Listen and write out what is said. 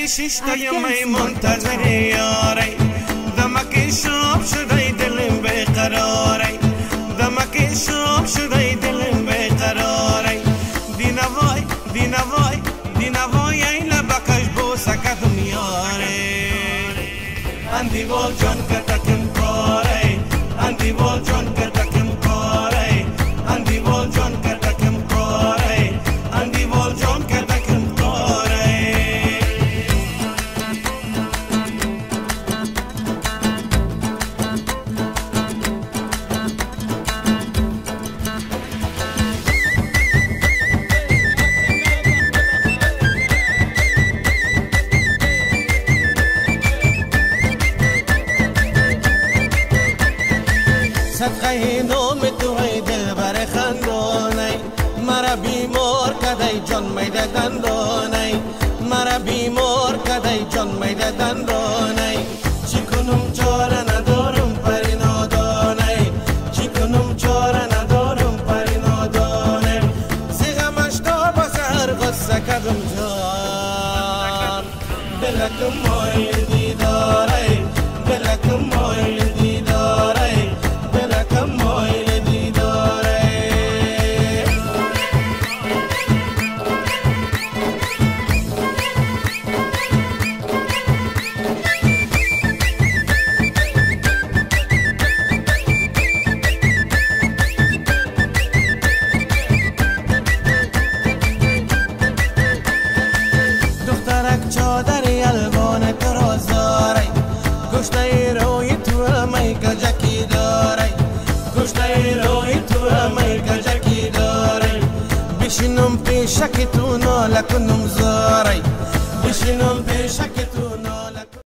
شیشتای می منتظر یاری دمک شب شده دلم بیقراری دمک شب شده دلم بیقراری دینوای دینوای دینوای این لبکش بوسه کدوم یاری اندی بول جان کتکم کاری اندی بول جان کتکم کاری اندی بول جان کتکم کاری اندی بول جان کتکم کاری صدقه نام تو ای دلبر خندانی مرا بیمار کدی جان میده دندانی مرا بیمار کدی جان میده دندانی چی کنم چاره ندارم پری نادانی چی کنم چاره ندارم پری نادانی زیغمش تا بسر غصه کدم جان دلکم مایل دیداری دلکم مایل دیداری دلکم مایل دیداری دخترک چادری الوان تو را زاری گشته روی تو می گجکی داری گشته روی تو می گجکی داری بشینم پیشک تو ناله کنم زاری بشینم پیشک